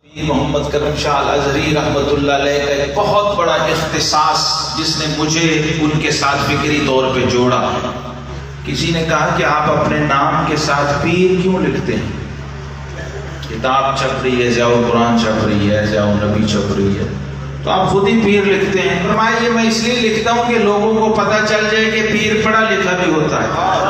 मोहम्मद करम शाह अल-अज़हरी रहमतुल्लाह अलैह का एक बहुत बड़ा इख्तिसास जिसने मुझे उनके साथ फिक्री तौर पे जोड़ा। किसी ने कहा कि आप अपने नाम के साथ पीर क्यों लिखते हैं? किताब छप रही है, ज़ियाउल कुरान छप रही है, ज़ियाउल नबी छप रही है, तो आप खुद ही पीर लिखते हैं। फरमाया ये मैं इसलिए लिखता हूँ कि लोगों को पता चल जाए कि पीर पढ़ा लिखा भी होता है।